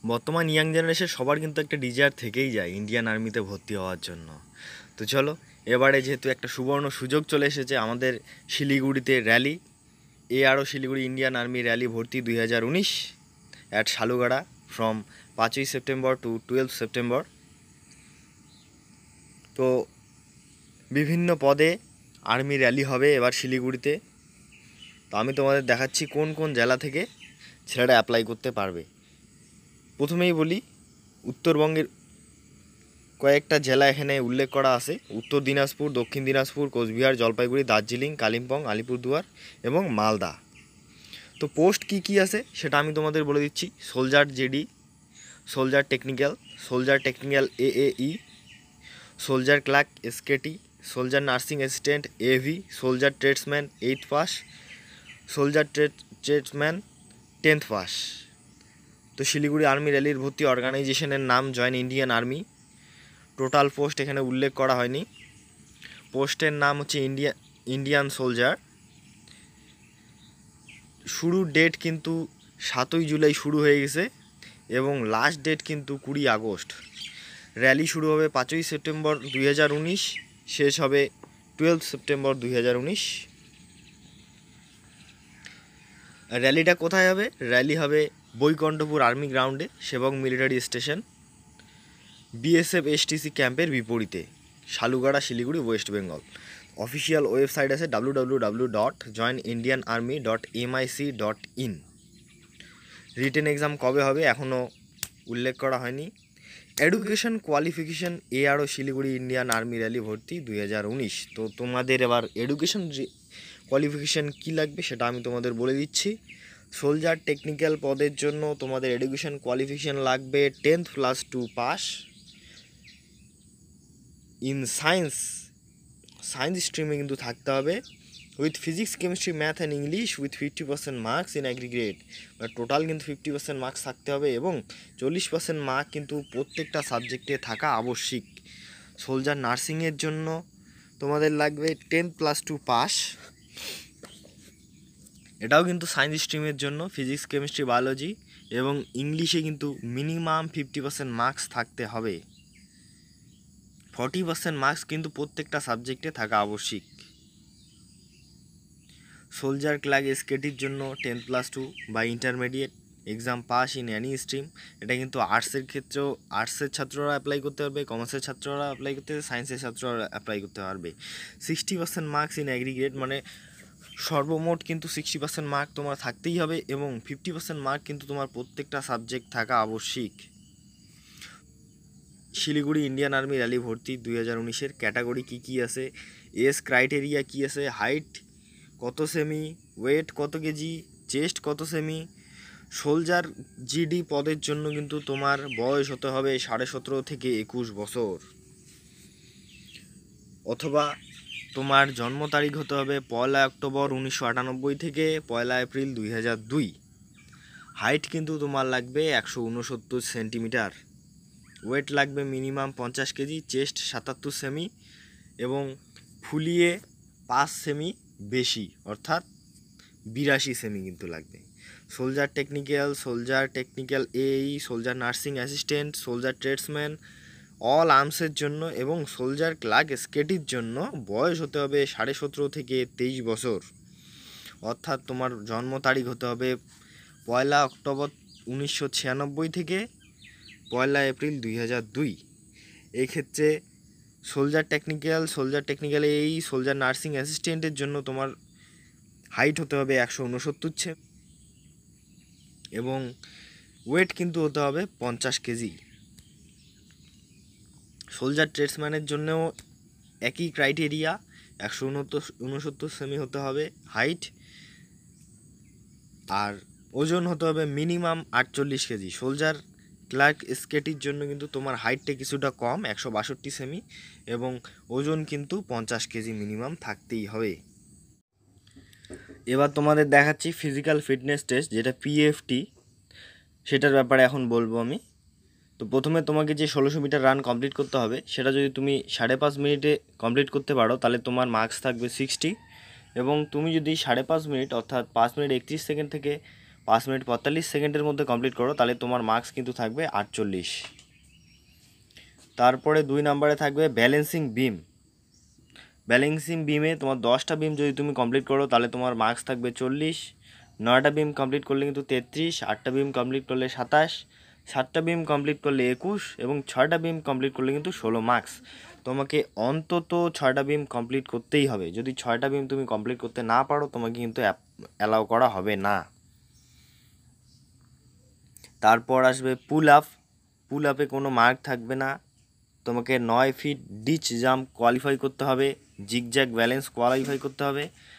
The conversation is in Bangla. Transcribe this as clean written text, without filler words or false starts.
বর্তমান ইয়াং জেনারেশন সবার কিন্তু একটা ডিজায়ার থেকেই যায় ইন্ডিয়ান আর্মিতে ভর্তি হওয়ার জন্য। তো চলো, এবারে যেহেতু একটা সুবর্ণ সুযোগ চলে এসেছে, আমাদের শিলিগুড়িতে rally, Siliguri Indian army rally ভর্তি 2019 অ্যাট শালুগাড়া ফ্রম 5ই সেপ্টেম্বর টু 12 সেপ্টেম্বর। তো বিভিন্ন পদে আর্মি র্যালি হবে এবার শিলিগুড়িতে। তো আমি তোমাদের দেখাচ্ছি কোন কোন জেলা থেকে ছেলেরা অ্যাপ্লাই করতে পারবে। প্রথমেই বলি, উত্তরবঙ্গের কয়েকটা জেলা এখানে উল্লেখ করা আছে: উত্তর দিনাজপুর, দক্ষিণ দিনাজপুর, কোচবিহার, জলপাইগুড়ি, দার্জিলিং, কালিম্পং, আলিপুরদুয়ার এবং মালদা। তো পোস্ট কি কি আছে সেটা আমি তোমাদের বলে দিচ্ছি। Soldier GD, soldier technical AE, soldier clerk SKT, soldier nursing assistant AV, soldier tradesman 8th pass, soldier tradesman 10th pass. তো শিলিগুড়ি আর্মি র্যালির ভর্তি অর্গানাইজেশনের নাম join Indian army. Total post এখানে উল্লেখ করা হয়নি। পোস্টের নাম হচ্ছে ইন্ডিয়ান সোলজার। শুরুর ডেট কিন্তু 7ই জুলাই শুরু হয়ে গেছে এবং লাস্ট ডেট কিন্তু 20 আগস্ট। র্যালি শুরু হবে 5ই সেপ্টেম্বর 2019, শেষ হবে 12 সেপ্টেম্বর 2019। র্যালিটা কোথায় হবে? র্যালি হবে বৈকণ্ঠপুর আর্মি গ্রাউন্ডে, সেবক মিলিটারি স্টেশন, বিএসএফ এসটিসি ক্যাম্পের বিপরীতে, Salugara, Siliguri, West Bengal. Official website আছে www.joinindianarmy.mic.in। রিটেন এক্সাম কবে হবে এখনও উল্লেখ করা হয়নি। Education qualification Siliguri Indian army rally ভর্তি 2019। তো তোমাদের এবার এডুকেশন কোয়ালিফিকেশান কী লাগবে সেটা আমি তোমাদের বলে দিচ্ছি। সোলজার টেকনিক্যাল পদের জন্য তোমাদের এডুকেশন কোয়ালিফিকেশান লাগবে 10th + 2 পাস ইন সায়েন্স স্ট্রিমে কিন্তু থাকতে হবে, with physics, chemistry, math and English with 50% marks in aggregate. Total কিন্তু 50% মার্কস থাকতে হবে এবং 40% মার্ক কিন্তু প্রত্যেকটা সাবজেক্টে থাকা আবশ্যিক। সোলজার নার্সিংয়ের জন্য তোমাদের লাগবে 10th + 2 পাস, এটাও কিন্তু সায়েন্স স্ট্রিমের জন্য, ফিজিক্স, কেমিস্ট্রি, বায়োলজি এবং ইংলিশে কিন্তু মিনিমাম 50% মার্কস থাকতে হবে। 40% মার্কস কিন্তু প্রত্যেকটা সাবজেক্টে থাকা আবশ্যিক। সোলজার ক্লার্ক এসকেটির জন্য 10th + 2 বা intermediate exam pass in any stream. এটা কিন্তু আর্টসের ক্ষেত্রেও আর্টসের ছাত্ররা অ্যাপ্লাই করতে পারবে, কমার্সের ছাত্ররা অ্যাপ্লাই করতে পারবে, সায়েন্সের ছাত্ররা অ্যাপ্লাই করতে পারবে। 60% মার্কস ইন অ্যাগ্রিগেট, মানে সর্বমোট কিন্তু 60% মার্ক তোমার থাকতেই হবে এবং 50% মার্ক কিন্তু তোমার প্রত্যেকটা সাবজেক্ট থাকা আবশ্যিক। শিলিগুড়ি ইন্ডিয়ান আর্মি র্যালি ভর্তি 2019-এর ক্যাটাগরি কী আছে, এজ ক্রাইটেরিয়া কী আছে, হাইট কত সেমি, ওয়েট কত কেজি, চেস্ট কত সেমি। সোলজার জিডি পদের জন্য কিন্তু তোমার বয়স হতে হবে 17.5 থেকে 21 বছর, অথবা তোমার জন্ম তারিখ হতে হবে 1 অক্টোবর 1998 থেকে 1 এপ্রিল 2002। হাইট কিন্তু তোমার লাগবে 169 সেন্টিমিটার, ওয়েট লাগবে মিনিমাম 50 কেজি, চেস্ট 77 সেমি এবং ফুলিয়ে 5 সেমি বেশি অর্থাৎ 82 সেমি কিন্তু লাগবে। Soldier technical AE, soldier nursing assistant, soldier tradesman all আর্মসের জন্য এবং সোলজার ক্লার্ক এসকেটির জন্য বয়স হতে হবে 17.5 থেকে 23 বছর, অর্থাৎ তোমার জন্ম তারিখ হতে হবে 1 অক্টোবর 1996 থেকে 1 এপ্রিল 2002। এই ক্ষেত্রে soldier technical AE, soldier nursing অ্যাসিস্ট্যান্টের জন্য তোমার হাইট হতে হবে 169 এবং ওয়েট কিন্তু হতে হবে 50 কেজি। সোলজার ট্রেডসম্যানের জন্যও একই ক্রাইটেরিয়া, 169 সেমি হতে হবে হাইট, আর ওজন হতে হবে মিনিমাম 48 কেজি। সোলজার ক্লার্ক এসকেটির জন্য কিন্তু তোমার হাইটটা কিছুটা কম, 162 সেমি এবং ওজন কিন্তু 50 কেজি মিনিমাম থাকতেই হবে। এবার তোমাদের দেখাচ্ছি ফিজিক্যাল ফিটনেস টেস্ট, যেটা পিএফটি, সেটার ব্যাপারে এখন বলবো আমি। তো প্রথমে তোমাকে যে 1600 মিটার রান কমপ্লিট করতে হবে, সেটা যদি তুমি 5.5 মিনিটে কমপ্লিট করতে পারো তাহলে তোমার মার্কস থাকবে 60, এবং তুমি যদি 5.5 মিনিট অর্থাৎ 5 মিনিট 31 সেকেন্ড থেকে 5 মিনিট 45 সেকেন্ডের মধ্যে কমপ্লিট করো, তাহলে তোমার মার্কস কিন্তু থাকবে 48। তারপরে 2 নম্বরে থাকবে ব্যালেন্সিং বিম। ব্যালেন্সিং বিমে তোমার 10টা বিম যদি তুমি কমপ্লিট করো তাহলে তোমার মার্কস থাকবে 40। 9টা বিম কমপ্লিট করলে কিন্তু 33, 8টা বিম কমপ্লিট করলে 27, 7টা বিম কমপ্লিট করলে 21 এবং 6টা বিম কমপ্লিট করলে কিন্তু 16 মার্কস। তোমাকে অন্তত 6টা বিম কমপ্লিট করতেই হবে। যদি 6টা বিম তুমি কমপ্লিট করতে না পারো তোমাকে কিন্তু অ্যালাউ করা হবে না। তারপর আসবে পুল আপ। পুল আপে কোনো মার্ক থাকবে না। তোমাকে 9 ফিট ডিচ জাম্প কোয়ালিফাই করতে হবে, জিগজ্যাগ ব্যালেন্স কোয়ালিফাই করতে হবে